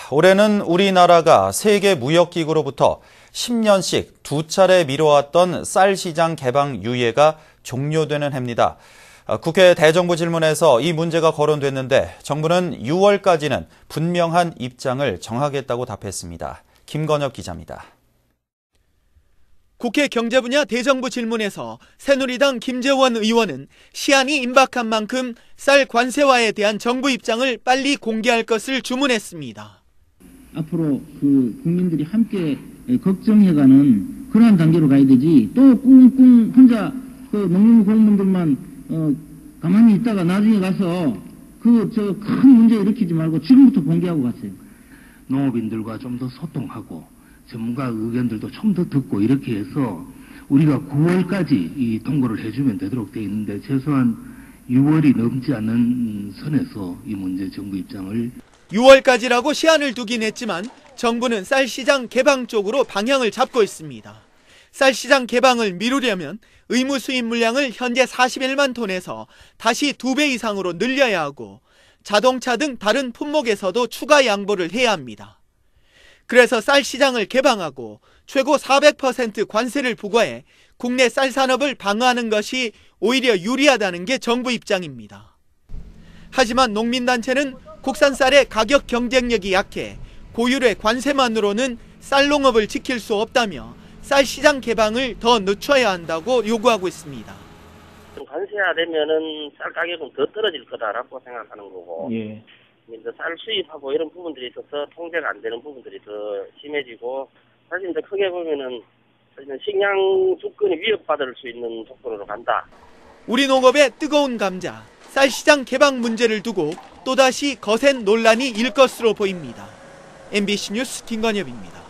올해는 우리나라가 세계무역기구로부터 10년씩 2차례 미뤄왔던 쌀 시장 개방 유예가 종료되는 해입니다. 국회 대정부 질문에서 이 문제가 거론됐는데 정부는 6월까지는 분명한 입장을 정하겠다고 답했습니다. 김건엽 기자입니다. 국회 경제분야 대정부 질문에서 새누리당 김재원 의원은 시한이 임박한 만큼 쌀 관세와에 대한 정부 입장을 빨리 공개할 것을 주문했습니다. 앞으로 국민들이 함께 걱정해가는 그러한 단계로 가야 되지, 또 꿍꿍 혼자 농민 공무원들만 가만히 있다가 나중에 가서 큰 문제 일으키지 말고 지금부터 공개하고 갔어요. 농업인들과 좀 더 소통하고 전문가 의견들도 좀 더 듣고 이렇게 해서 우리가 9월까지 이 통보를 해주면 되도록 돼 있는데 최소한 6월이 넘지 않는 선에서 이 문제 정부 입장을 6월까지라고 시한을 두긴 했지만 정부는 쌀시장 개방 쪽으로 방향을 잡고 있습니다. 쌀시장 개방을 미루려면 의무 수입 물량을 현재 41만 톤에서 다시 2배 이상으로 늘려야 하고 자동차 등 다른 품목에서도 추가 양보를 해야 합니다. 그래서 쌀시장을 개방하고 최고 400% 관세를 부과해 국내 쌀 산업을 방어하는 것이 오히려 유리하다는 게 정부 입장입니다. 하지만 농민단체는 국산 쌀의 가격 경쟁력이 약해 고율의 관세만으로는 쌀농업을 지킬 수 없다며 쌀시장 개방을 더 늦춰야 한다고 요구하고 있습니다. 관세화되면은 쌀 가격은 더 떨어질 거다라고 생각하는 거고, 쌀 수입하고 이런 부분들이 있어서 통제가 안 되는 부분들이 더 심해지고, 사실 이제 크게 보면은 식량 주권이 위협받을 수 있는 조건으로 간다. 우리 농업의 뜨거운 감자, 쌀시장 개방 문제를 두고 또다시 거센 논란이 일 것으로 보입니다. MBC 뉴스 김건엽입니다.